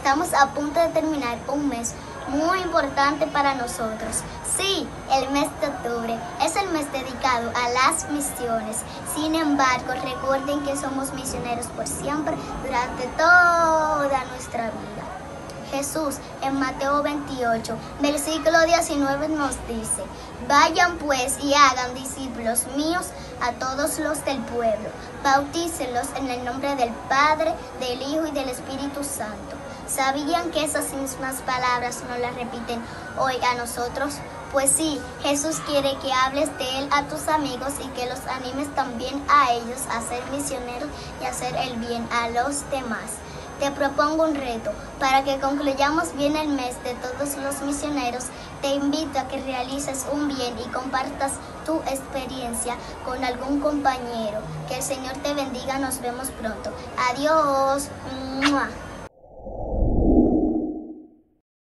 estamos a punto de terminar un mes muy importante para nosotros. Sí, el mes de octubre es el mes dedicado a las misiones. Sin embargo, recuerden que somos misioneros por siempre durante toda nuestra vida. Jesús en Mateo 28, versículo 19 nos dice: vayan pues y hagan discípulos míos a todos los del pueblo, bautícenlos en el nombre del Padre, del Hijo y del Espíritu Santo. ¿Sabían que esas mismas palabras nos las repiten hoy a nosotros? Pues sí, Jesús quiere que hables de Él a tus amigos y que los animes también a ellos a ser misioneros y hacer el bien a los demás. Te propongo un reto. Para que concluyamos bien el mes de todos los misioneros, te invito a que realices un bien y compartas tu experiencia con algún compañero. Que el Señor te bendiga. Nos vemos pronto. Adiós. ¡Mua!